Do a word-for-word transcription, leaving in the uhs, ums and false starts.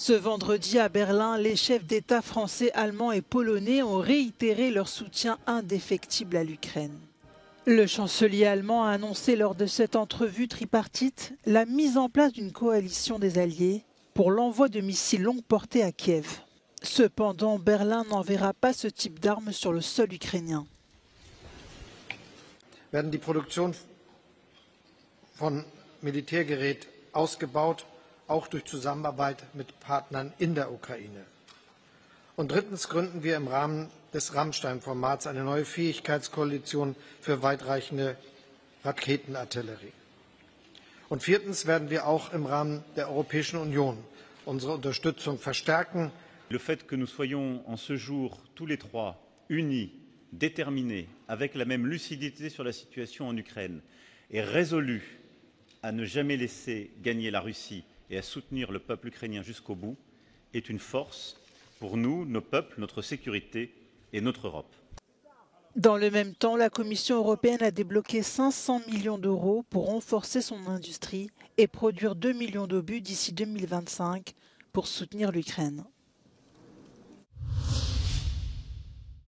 Ce vendredi à Berlin, les chefs d'État français, allemands et polonais ont réitéré leur soutien indéfectible à l'Ukraine. Le chancelier allemand a annoncé lors de cette entrevue tripartite la mise en place d'une coalition des alliés pour l'envoi de missiles longue portée à Kiev. Cependant, Berlin n'enverra pas ce type d'armes sur le sol ukrainien. Werden die Produktion von Militärgerät ausgebaut, auch durch Zusammenarbeit mit Partnern in der Ukraine. Und drittens gründen wir im Rahmen des Rammstein-Formats eine neue Fähigkeitskoalition für weitreichende Raketenartillerie. Und viertens werden wir auch im Rahmen der Europäischen Union unsere Unterstützung verstärken. Le fait que nous soyons en ce jour tous les trois unis, déterminés, avec la même lucidité sur la situation en Ukraine et résolus à ne jamais laisser gagner la Russie et à soutenir le peuple ukrainien jusqu'au bout est une force pour nous, nos peuples, notre sécurité et notre Europe. Dans le même temps, la Commission européenne a débloqué cinq cents millions d'euros pour renforcer son industrie et produire deux millions d'obus d'ici deux mille vingt-cinq pour soutenir l'Ukraine.